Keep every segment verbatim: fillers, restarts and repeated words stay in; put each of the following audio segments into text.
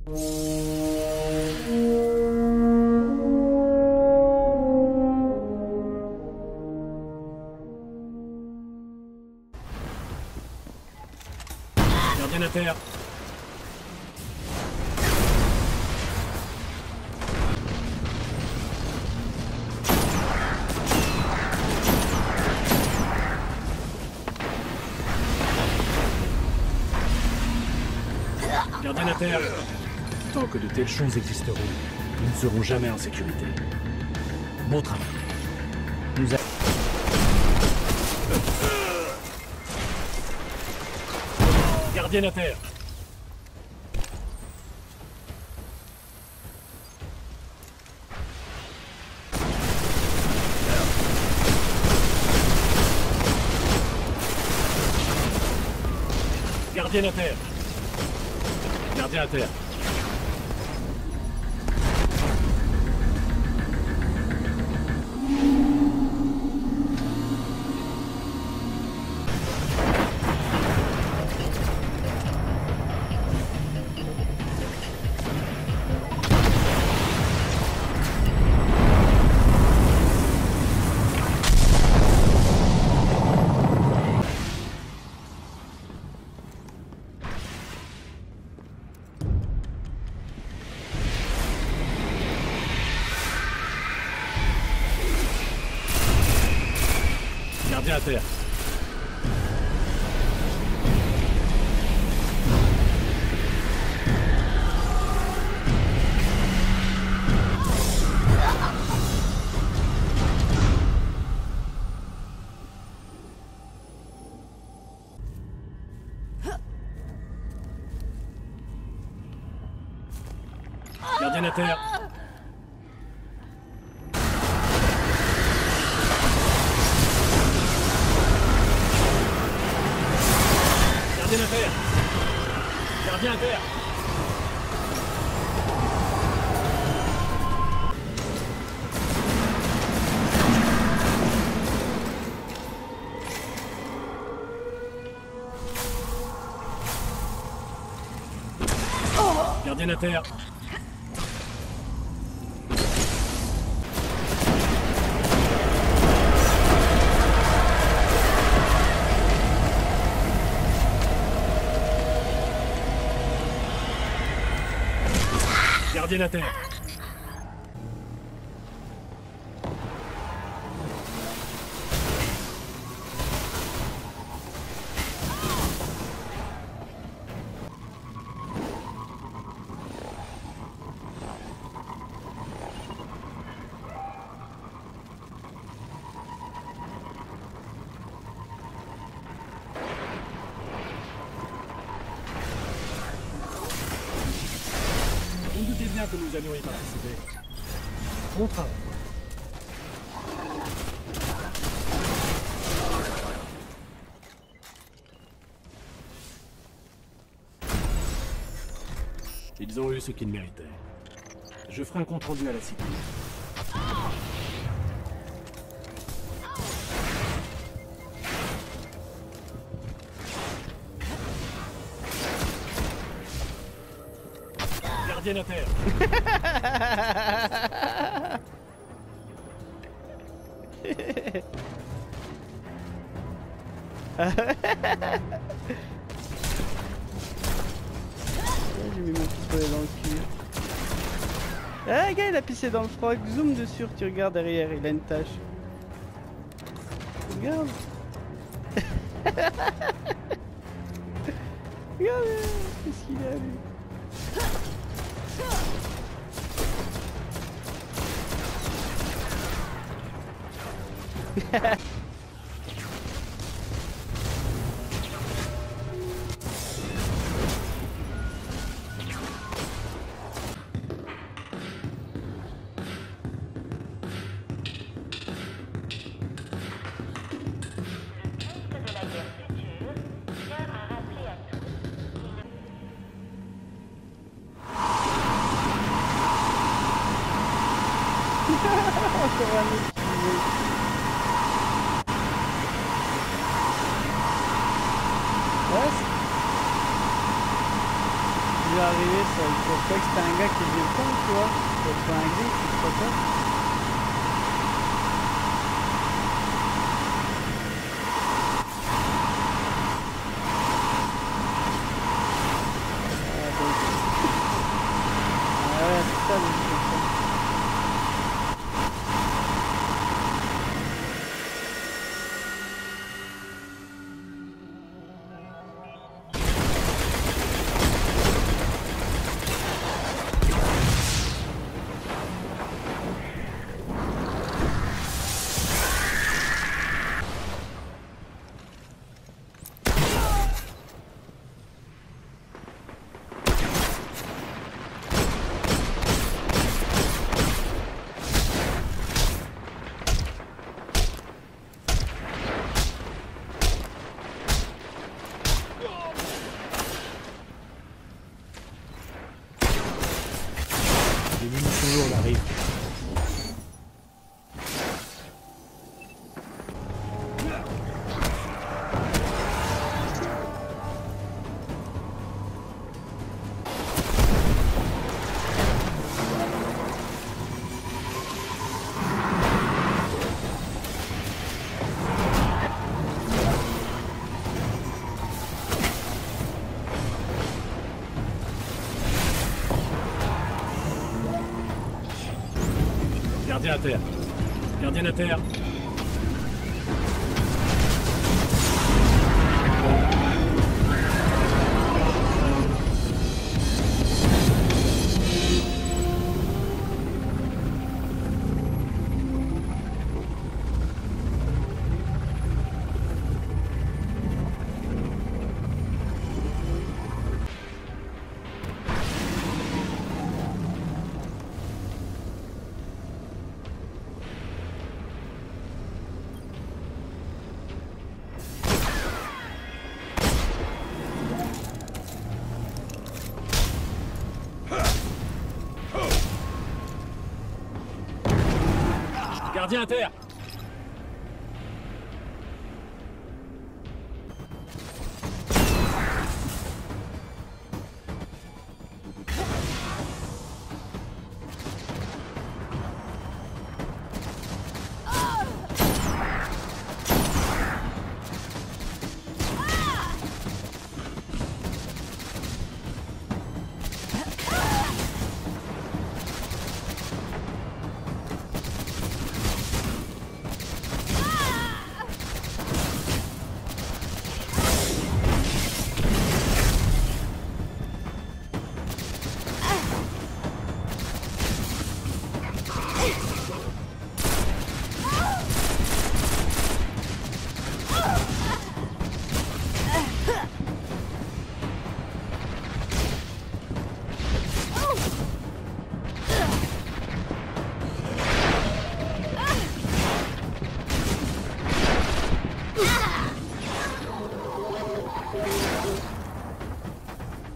Gardien à terre. Gardien à terre. Tant que de telles choses existeront, nous ne serons jamais en sécurité. Bon travail. Nous a... Gardien à terre. Gardien à terre. Gardien à terre. Gardien à terre. Gardien à terre. Gardien à terre. Gardien à terre. Gardien à terre. Gardien à terre. On doutait bien que nous allions y participer. Bon travail. Ils ont eu ce qu'ils méritaient. Je ferai un compte-rendu à la cité. Gardien à terre. J'ai mis mon pistolet dans le cul. Ah, le gars, il a pissé dans le froc. Zoom dessus, tu regardes derrière, il a une tache. Regarde. Regarde, qu'est-ce qu'il a, lui. Encore un autre qui veut. Ouais, c'est... arriver, ça. Je pense pas que c'était un gars qui faisait le con, tu vois. C'est pas un glitch, je crois pas. Ah, donc... ah ouais, c'est ça, le jeu, comme ça. Les munitions lourdes arrivent. Gardien à terre. Gardien à terre. Gardien à terre.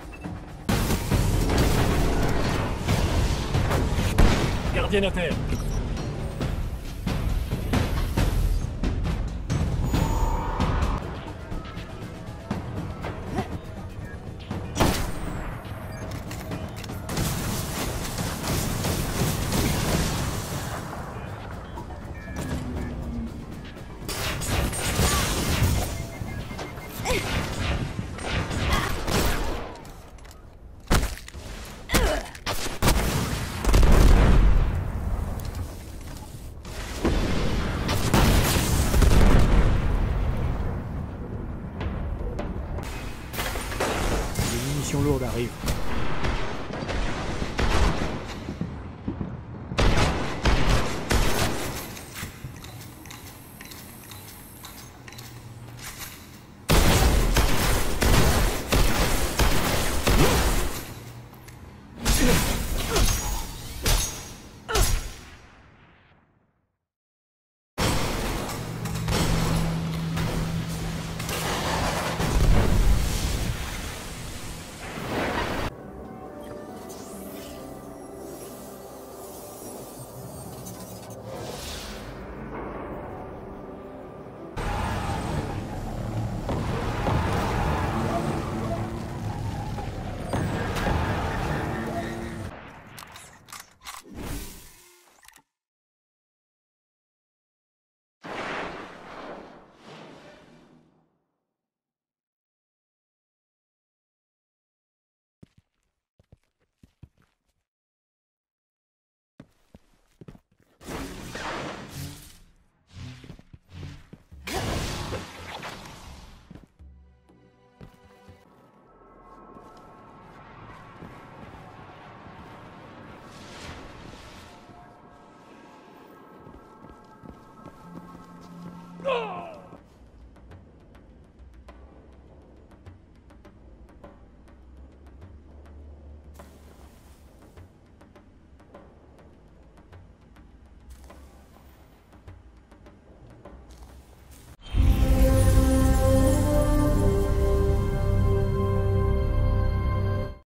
Gardien à terre.